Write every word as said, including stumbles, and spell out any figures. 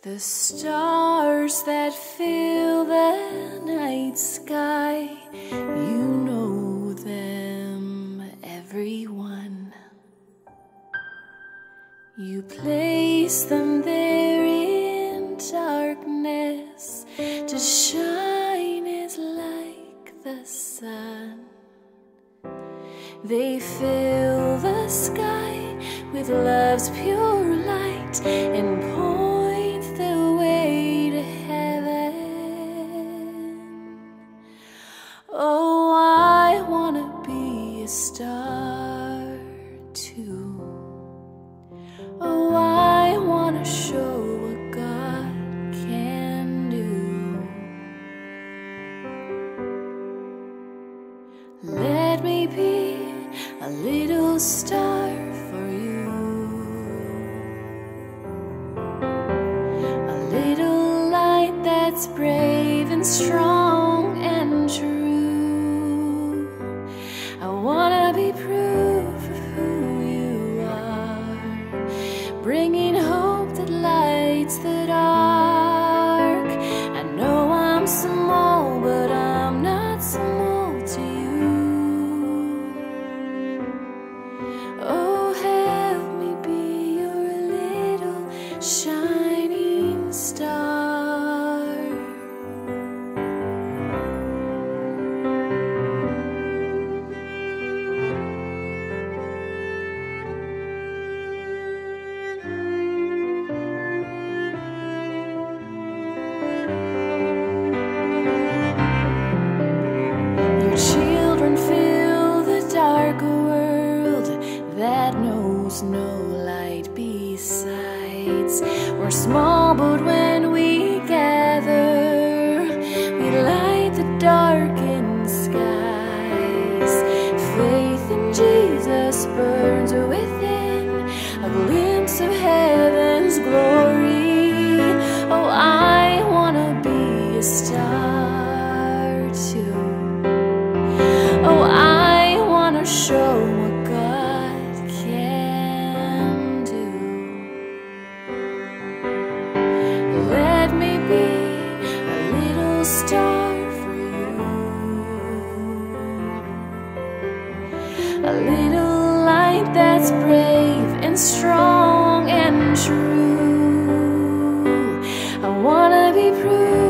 The stars that fill the night sky, you know them, everyone. You place them there in darkness to shine as like the sun. They fill the sky with love's pure light and point the way to heaven. Oh, I wanna be a star too. Oh, I wanna show what God can do. Let me be a little star for you, a little light that's brave and strong and true. I wanna be proof of who you are, bringing hope that lights the dark. I know I'm small, but I'm not small to you. Oh, help me be your little shining star. Your children fill the dark world that knows no light besides. We're small, but when we gather, we light the darkened skies. Faith in Jesus burns within, a glimpse of heaven's glory. Oh, I wanna be a star too. Oh, I wanna show what God can do. Let me be a little star for you, a little light that's brave and strong and true. I wanna be proof